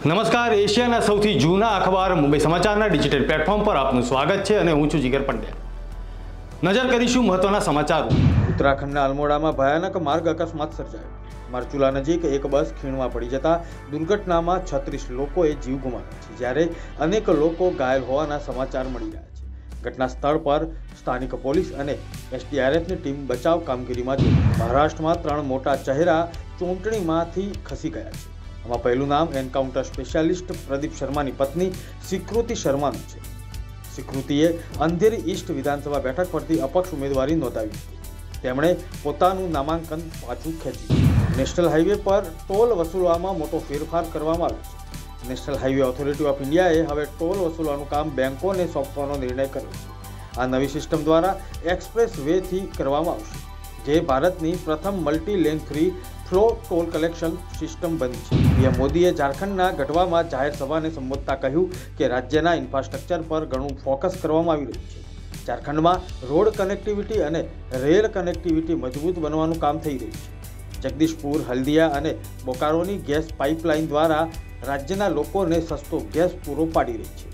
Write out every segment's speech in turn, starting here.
નમસ્કાર, એશિયાના સૌથી જૂના અખબાર મુંબઈ સમાચારના ડિજિટલ પ્લેટફોર્મ પર આપનું સ્વાગત છે અને હું છું જીગર પંડ્યા। નજર કરીશું મહત્વના સમાચારો। ઉત્તરાખંડના અલ્મોડામાં ભયાનક માર્ગ અકસ્માત સર્જાયો। મારચુલા નજીક એક બસ ખીણમાં પડી જતા દુર્ઘટનામાં 36 લોકોએ જીવ ગુમાવ્યા છે, જ્યારે અનેક લોકો ઘાયલ હોવાના સમાચાર મળી રહ્યા છે। ઘટના સ્થળ પર સ્થાનિક પોલીસ અને એસડીઆરએફની ટીમ બચાવ કામગીરીમાં જોડાઈ। મહારાષ્ટ્રમાં 3 મોટા ચહેરા ચૂંટણીમાંથી ખસી ગયા છે। આમાં પહેલું નામ એન્કાઉન્ટર સ્પેશિયાલિસ્ટ પ્રદીપ શર્માની પત્ની સ્વીકૃતિ શર્માનું છે। સ્વીકૃતિએ અંધેરી ઈસ્ટ વિધાનસભા બેઠક પરથી અપક્ષ ઉમેદવારી નોંધાવી હતી। તેમણે પોતાનું નામાંકન પાછું ખેંચ્યું। નેશનલ હાઈવે પર ટોલ વસૂલવામાં મોટો ફેરફાર કરવામાં આવ્યો છે। નેશનલ હાઈવે ઓથોરિટી ઓફ ઇન્ડિયાએ હવે ટોલ વસૂલવાનું કામ બેંકોને સોંપવાનો નિર્ણય કર્યો છે। આ નવી સિસ્ટમ દ્વારા એક્સપ્રેસ વેથી કરવામાં આવશે, જે ભારતની પ્રથમ multi lane free flow toll collection system બની છે। પીએમ મોદીએ ઝારખંડના ગઢવામાં જાહેર સભાને સંબોધતા કહ્યું કે રાજ્યના ઇન્ફ્રાસ્ટ્રક્ચર પર ઘણું ફોકસ કરવામાં આવી રહ્યું છે। ઝારખંડમાં રોડ કનેક્ટિવિટી અને રેલ કનેક્ટિવિટી મજબૂત બનવાનું કામ થઈ રહ્યું છે। જગદીશપુર, હલ્દિયા અને બોકારોની ગેસ પાઇપલાઇન દ્વારા राज्य लोगों ने सस्तो गैस पूरो पाड़ी रही है।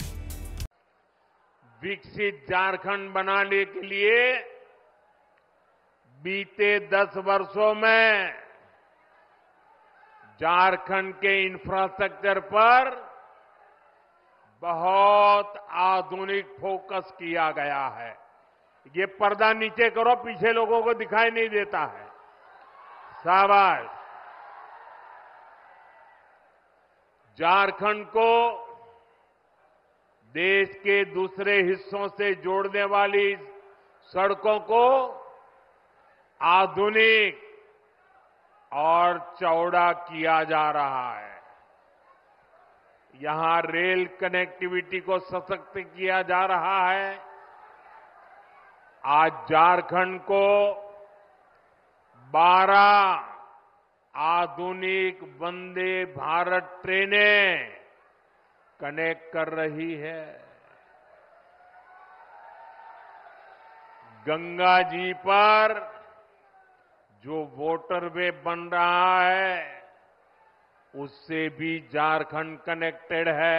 विकसित झारखंड बनाने के लिए बीते 10 वर्षों में झारखंड के इंफ्रास्ट्रक्चर पर बहुत आधुनिक फोकस किया गया है। ये पर्दा नीचे करो, पीछे लोगों को दिखाई नहीं देता है। शाबाश। झारखंड को देश के दूसरे हिस्सों से जोड़ने वाली सड़कों को आधुनिक और चौड़ा किया जा रहा है। यहां रेल कनेक्टिविटी को सशक्त किया जा रहा है। आज झारखंड को 12 आधुनिक वंदे भारत ट्रेनें कनेक्ट कर रही है। गंगा जी पर जो वाटरवे बन रहा है, उससे भी झारखंड कनेक्टेड है।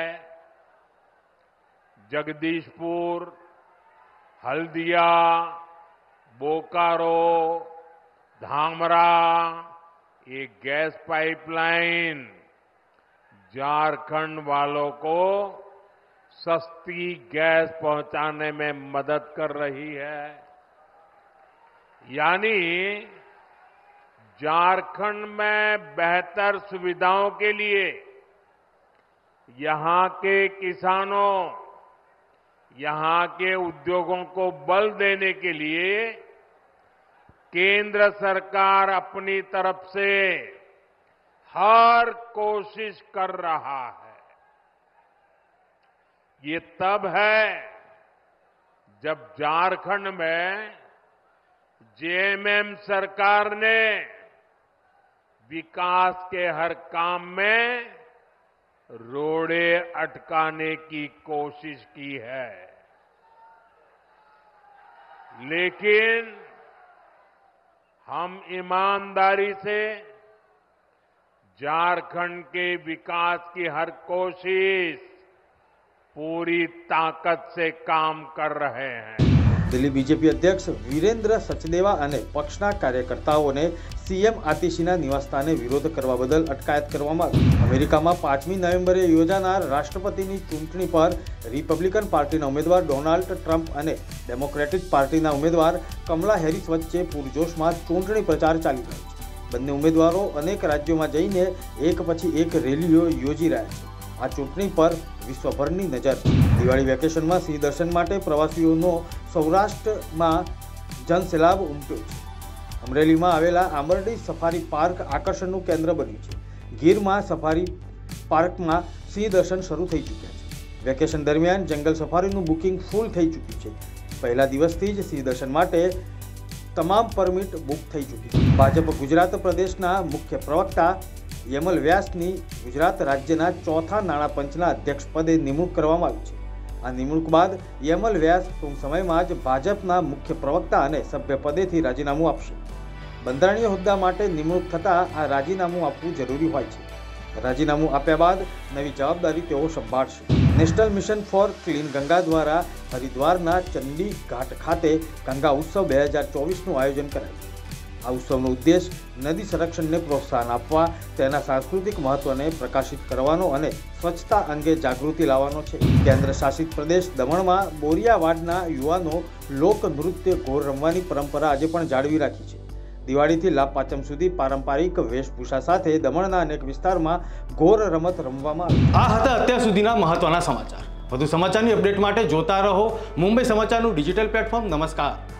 जगदीशपुर, हल्दिया, बोकारो, धामरा, ये गैस पाइपलाइन झारखंड वालों को सस्ती गैस पहुंचाने में मदद कर रही है। यानी झारखंड में बेहतर सुविधाओं के लिए यहां के किसानों, यहां के उद्योगों को बल देने के लिए केंद्र सरकार अपनी तरफ से हर कोशिश कर रहा है। ये तब है जब झारखंड में जेएमएम सरकार ने विकास के हर काम में रोड़े अटकाने की कोशिश की है। लेकिन हम ईमानदारी से झारखंड के विकास की हर कोशिश पूरी ताकत से काम कर रहे हैं। दिल्ली बीजेपी अध्यक्ष वीरेन्द्र सचदेवा અને પક્ષના કાર્યકર્તાઓને સીએમ આતિશીના નિવાસસ્થાને વિરોધ કરવા બદલ અટકાયત કરવામાં આવી। અમેરિકામાં 5મી નવેમ્બરે યોજાનાર રાષ્ટ્રપતિની ચૂંટણી પર રિપબ્લિકન પાર્ટીના ઉમેદવાર ડોનાલ્ડ ટ્રમ્પ અને ડેમોક્રેટિક પાર્ટીના ઉમેદવાર કમલા હેરિસ વચ્ચે પૂરજોશમાં ચૂંટણી પ્રચાર ચાલી રહ્યો છે। બંને ઉમેદવારો અનેક રાજ્યોમાં જઈને એક પછી એક રેલીઓ યોજી રહ્યા છે। આ ચૂંટણી પર વિશ્વભરની નજર છે। દિવાળી વેકેશનમાં સિંહ દર્શન માટે પ્રવાસીઓનો સૌરાષ્ટ્રમાં જનસેલાબ ઉમટ્યો છે। અમરેલીમાં આવેલા આંબરડી સફારી પાર્ક આકર્ષણનું કેન્દ્ર બન્યું છે। ગીરમાં સફારી પાર્કમાં સિંહ દર્શન શરૂ થઈ ચૂક્યા છે। વેકેશન દરમિયાન જંગલ સફારીનું બુકિંગ ફૂલ થઈ ચૂક્યું છે। પહેલા દિવસથી જ સિંહ દર્શન માટે તમામ પરમિટ બુક થઈ ચૂકી છે। ભાજપ ગુજરાત પ્રદેશના મુખ્ય પ્રવક્તા યમલ વ્યાસની ગુજરાત રાજ્યના ચોથા નાણાં પંચના અધ્યક્ષ પદે નિમણૂક કરવામાં આવી છે। આ નિમણૂક બાદ યમલ વ્યાસ ટૂંક સમયમાં જ ભાજપના મુખ્ય પ્રવક્તા અને સભ્ય પદેથી રાજીનામું આપશે। બંધારણીય હોદ્દા માટે નિમણૂક થતાં આ રાજીનામું આપવું જરૂરી હોય છે। રાજીનામું આપ્યા બાદ નવી જવાબદારી તેઓ સંભાળશે. National mission for clean Ganga દ્વારા હરિદ્વારના ચંડી ઘાટ ખાતે ગંગા ઉત્સવ 2024નું આયોજન કરાયું. આ ઉત્સવનો ઉદ્દેશ નદી સંરક્ષણને પ્રોત્સાહન આપવા, તેના સાંસ્કૃતિક મહત્વને પ્રકાશિત કરવાનો અને સ્વચ્છતા અંગે જાગૃતિ લાવવાનો છે. કેન્દ્ર શાસિત પ્રદેશ દમણમાં બોરિયાવાડના યુવાનો લોક નૃત્ય ઘોર રમવાની પરંપરા આજે પણ જાળવી રાખી છે. દિવાળીથી લાભ પાંચમ સુધી પારંપરિક વેશભૂષા સાથે દમણના અનેક વિસ્તારમાં ઘોર રમત રમવામાં આવી. આ હતા અત્યાર સુધીના મહત્વના સમાચાર. વધુ સમાચારની અપડેટ માટે જોતા રહો મુંબઈ સમાચારનું ડિજિટલ પ્લેટફોર્મ. નમસ્કાર.